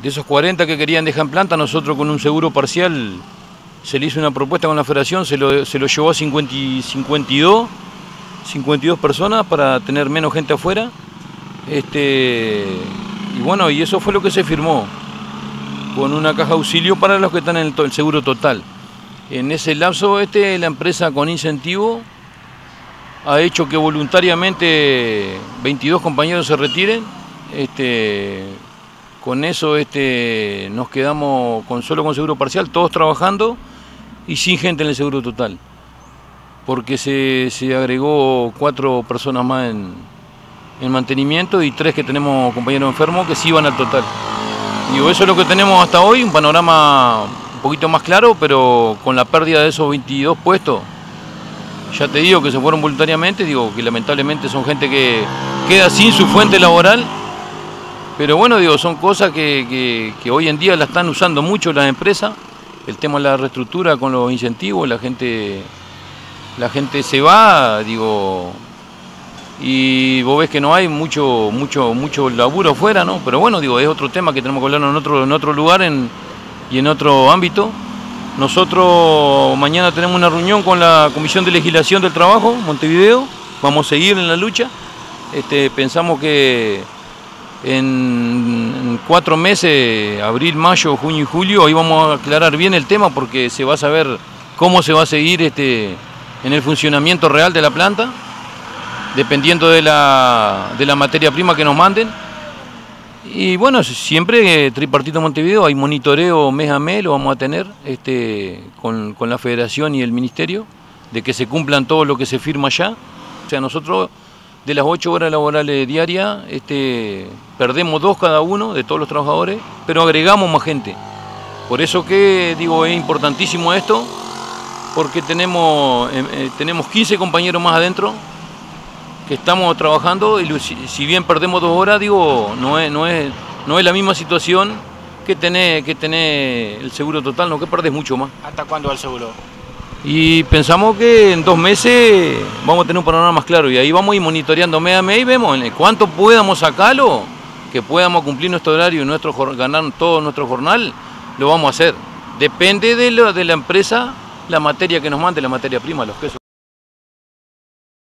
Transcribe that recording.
De esos 40 que querían dejar en planta, nosotros con un seguro parcial se le hizo una propuesta con la federación, se lo llevó a 52 personas para tener menos gente afuera. Y bueno, y eso fue lo que se firmó, con una caja de auxilio para los que están en el seguro total. En ese lapso la empresa con incentivo ha hecho que voluntariamente 22 compañeros se retiren. Con eso nos quedamos solo con seguro parcial, todos trabajando y sin gente en el seguro total. Porque se agregó 4 personas más en mantenimiento y 3 que tenemos compañeros enfermos que sí van al total. Digo, eso es lo que tenemos hasta hoy, un panorama un poquito más claro, pero con la pérdida de esos 22 puestos, ya te digo que se fueron voluntariamente, digo que lamentablemente son gente que queda sin su fuente laboral, pero bueno, digo, son cosas que hoy en día la están usando mucho las empresas, el tema de la reestructura con los incentivos, la gente se va, digo, y vos ves que no hay mucho laburo afuera, ¿no? Pero bueno, digo, es otro tema que tenemos que hablar en otro lugar y en otro ámbito. Nosotros mañana tenemos una reunión con la Comisión de Legislación del Trabajo, Montevideo, vamos a seguir en la lucha. Pensamos que en 4 meses, abril, mayo, junio y julio, ahí vamos a aclarar bien el tema porque se va a saber cómo se va a seguir en el funcionamiento real de la planta, dependiendo de la materia prima que nos manden. Y bueno, siempre Tripartito Montevideo, hay monitoreo mes a mes, lo vamos a tener con la federación y el ministerio, de que se cumplan todo lo que se firma allá. O sea, nosotros de las 8 horas laborales diarias, perdemos 2 cada uno de todos los trabajadores, pero agregamos más gente. Por eso que digo, es importantísimo esto, porque tenemos 15 compañeros más adentro que estamos trabajando y si bien perdemos 2 horas, digo, no es la misma situación que tener el seguro total, no, que perdés mucho más. ¿Hasta cuándo va el seguro? Y pensamos que en 2 meses vamos a tener un panorama más claro y ahí vamos a ir monitoreando mes a mes y vemos cuánto podamos sacarlo, que podamos cumplir nuestro horario y ganar todo nuestro jornal, lo vamos a hacer. Depende de la empresa, la materia que nos mande, la materia prima, los quesos.